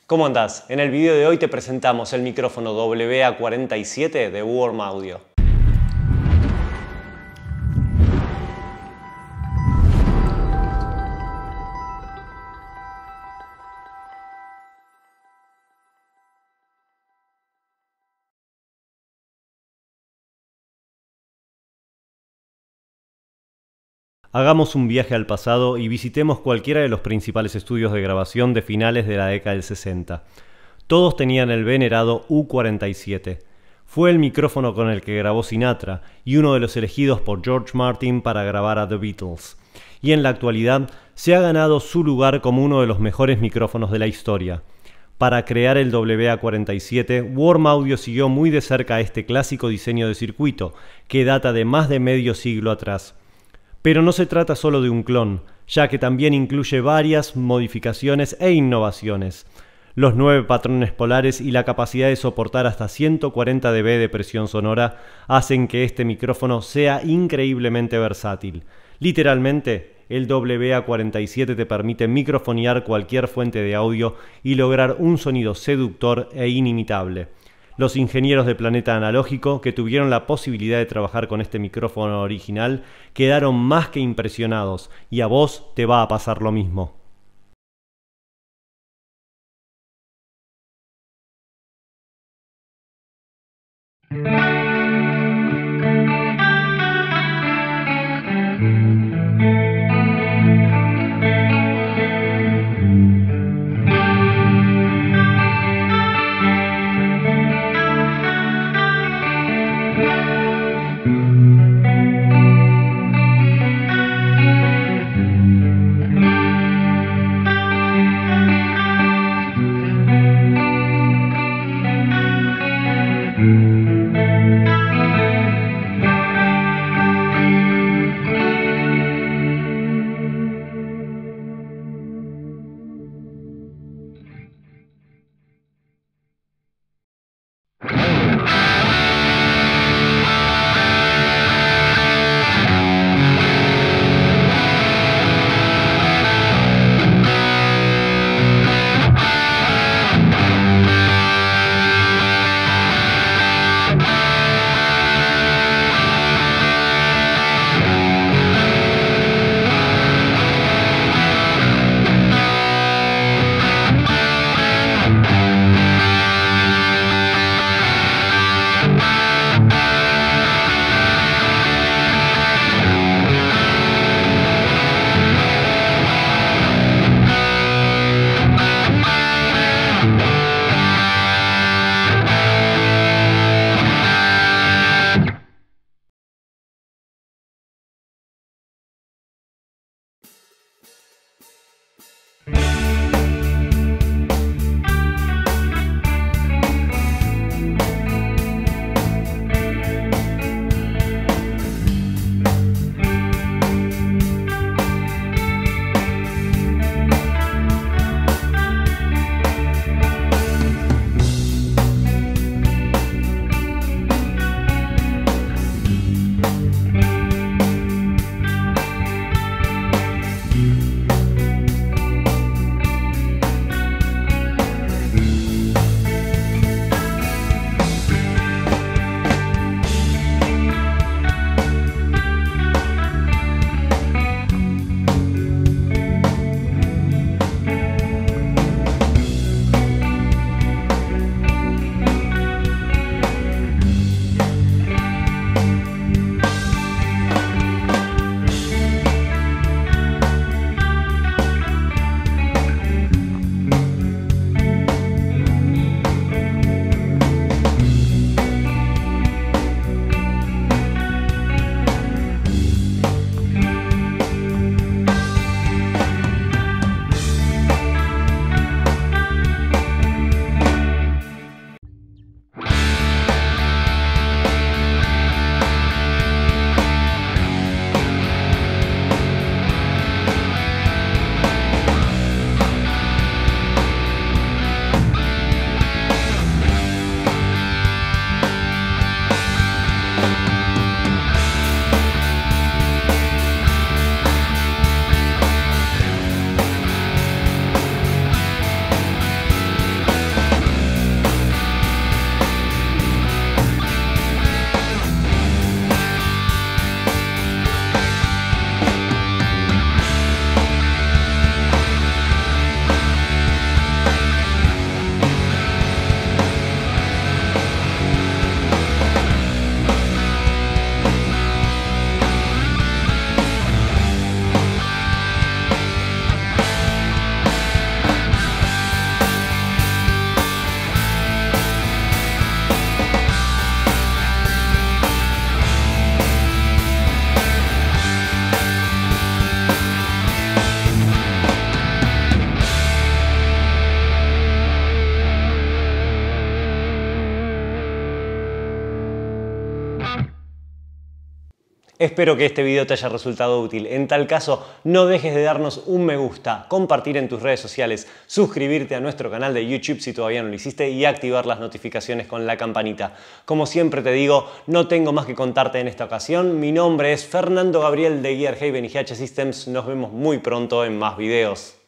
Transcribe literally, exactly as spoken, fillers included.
¿Cómo andás? En el video de hoy te presentamos el micrófono W A cuarenta y siete de Worm Audio. Hagamos un viaje al pasado y visitemos cualquiera de los principales estudios de grabación de finales de la década del sesenta. Todos tenían el venerado U cuarenta y siete. Fue el micrófono con el que grabó Sinatra y uno de los elegidos por George Martin para grabar a The Beatles. Y en la actualidad se ha ganado su lugar como uno de los mejores micrófonos de la historia. Para crear el W A cuarenta y siete, Worm Audio siguió muy de cerca este clásico diseño de circuito, que data de más de medio siglo atrás. Pero no se trata solo de un clon, ya que también incluye varias modificaciones e innovaciones. Los nueve patrones polares y la capacidad de soportar hasta ciento cuarenta decibelios de presión sonora hacen que este micrófono sea increíblemente versátil. Literalmente, el W A cuarenta y siete te permite microfonear cualquier fuente de audio y lograr un sonido seductor e inimitable. Los ingenieros de Planeta Analógico, que tuvieron la posibilidad de trabajar con este micrófono original, quedaron más que impresionados, y a vos te va a pasar lo mismo. Espero que este video te haya resultado útil. En tal caso, no dejes de darnos un me gusta, compartir en tus redes sociales, suscribirte a nuestro canal de YouTube si todavía no lo hiciste y activar las notificaciones con la campanita. Como siempre te digo, no tengo más que contarte en esta ocasión. Mi nombre es Fernando Gabriel de Gearhaven y G H Systems. Nos vemos muy pronto en más videos.